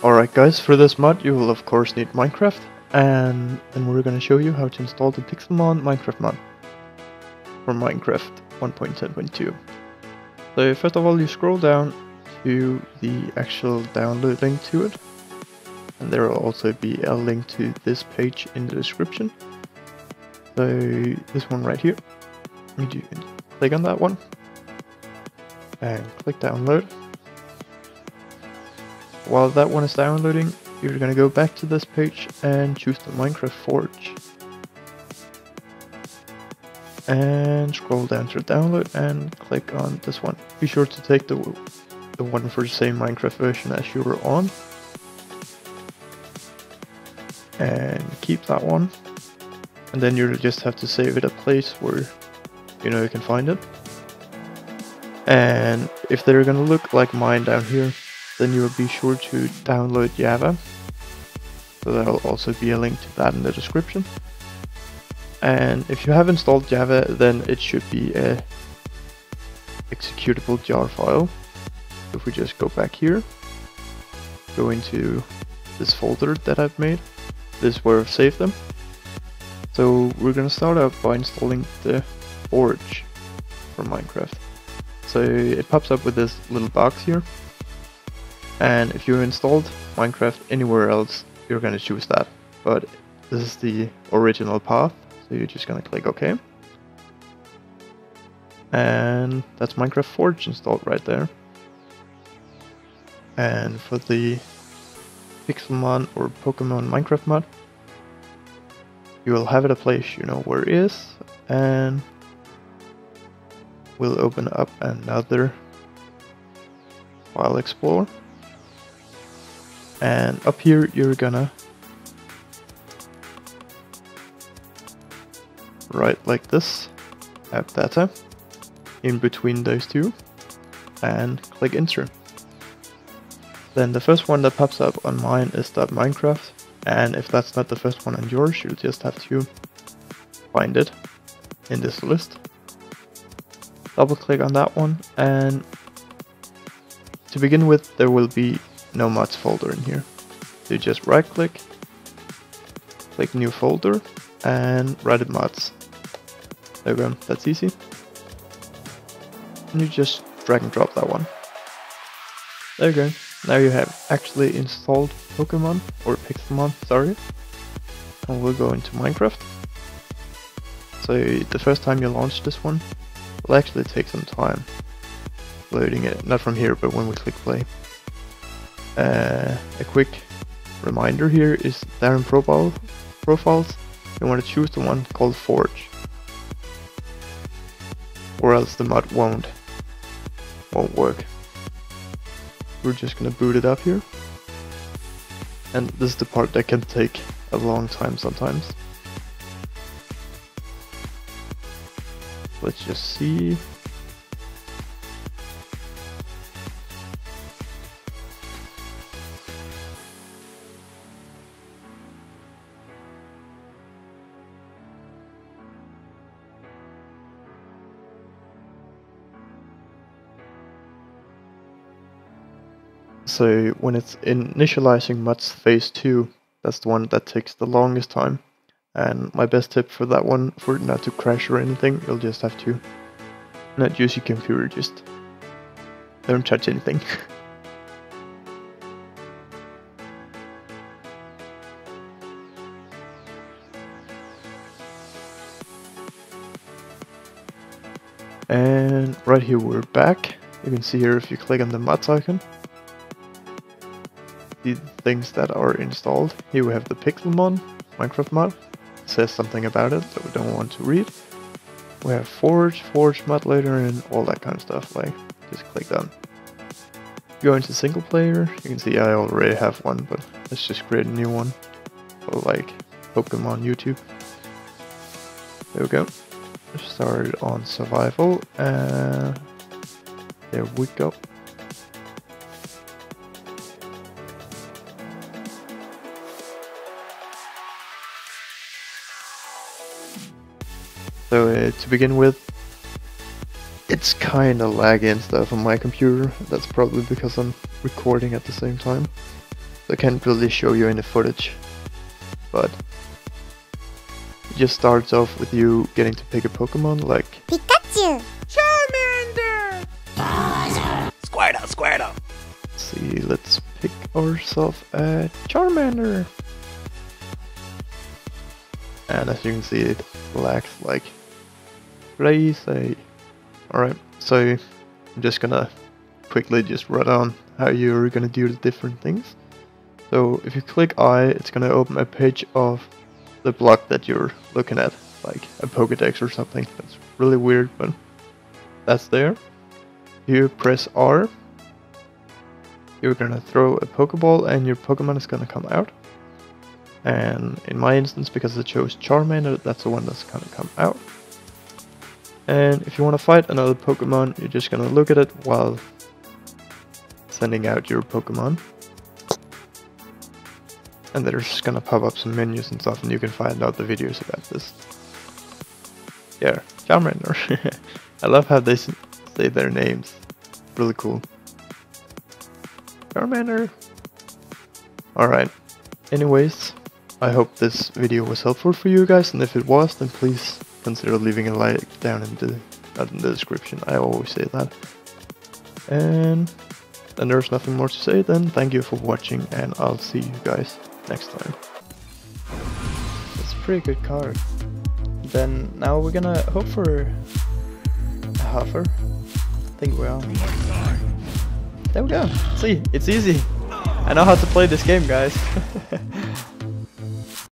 Alright guys, for this mod you will of course need Minecraft, and then we're gonna show you how to install the Pixelmon Minecraft mod for Minecraft 1.10.2. So first of all you scroll down to the actual download link to it, and there will also be a link to this page in the description. So this one right here, you can click on that one and click download. While that one is downloading, you're gonna go back to this page and choose the Minecraft Forge. And scroll down to download and click on this one. Be sure to take the one for the same Minecraft version as you were on. And keep that one. And then you'll just have to save it a place where you know you can find it. And if they're gonna look like mine down here, then you will be sure to download Java. So there'll also be a link to that in the description. And if you have installed Java, then it should be a executable jar file. If we just go back here, go into this folder that I've made, this is where I've saved them. So we're gonna start out by installing the Forge for Minecraft. So it pops up with this little box here. And if you installed Minecraft anywhere else, you're gonna choose that. But this is the original path, so you're just gonna click OK. And that's Minecraft Forge installed right there. And for the Pixelmon or Pokemon Minecraft mod, you will have it a place you know where it is, and we'll open up another file explorer. And up here you're gonna write like this, app data, in between those two, and click enter. Then the first one that pops up on mine is .minecraft, and if that's not the first one on yours, you'll just have to find it in this list. Double click on that one, and to begin with there will be no mods folder in here. So you just right click, click new folder, and write it mods. There we go, that's easy. And you just drag and drop that one. There you go. Now you have actually installed Pokemon, or Pixelmon, sorry. And we'll go into Minecraft. So the first time you launch this one, will actually take some time loading it. Not from here, but when we click play. A quick reminder here is there in profiles, you want to choose the one called Forge, or else the mod won't work. We're just gonna boot it up here, and this is the part that can take a long time sometimes. Let's just see. So when it's initializing mods phase 2, that's the one that takes the longest time. And my best tip for that one, for it not to crash or anything, you'll just have to not use your computer, just don't touch anything. And right here we're back. You can see here if you click on the mods icon, the things that are installed. Here we have the Pixelmon Minecraft mod. It says something about it that we don't want to read. We have Forge mod later, and all that kind of stuff. Like, just click done. Go into single player. You can see I already have one, but let's just create a new one. So like Pokemon YouTube. There we go. Start on survival, and there we go. So to begin with, it's kinda laggy and stuff on my computer. That's probably because I'm recording at the same time. so I can't really show you any footage, but it just starts off with you getting to pick a Pokemon like Pikachu, Charmander! Squirtle! Let's see, let's pick ourselves a Charmander. And as you can see, it lags like crazy. Alright, so I'm just gonna quickly just run on how you're gonna do the different things. So if you click I, it's gonna open a page of the block that you're looking at, like a Pokédex or something. That's really weird, but that's there. You press R, you're gonna throw a Pokeball and your Pokemon is gonna come out. And in my instance, because it chose Charmander, that's the one that's gonna come out. And if you want to fight another Pokemon, you're just gonna look at it while sending out your Pokemon. And there's just gonna pop up some menus and stuff, and you can find out the videos about this. Yeah, Charmander. I love how they say their names. Really cool. Charmander. Alright. Anyways, I hope this video was helpful for you guys, and if it was, then please consider leaving a like down in the description. I always say that. And then there's nothing more to say then. Thank you for watching, and I'll see you guys next time. It's a pretty good card. Then now we're gonna hope for a Hofer. I think we are. There we go. See, it's easy. I know how to play this game, guys.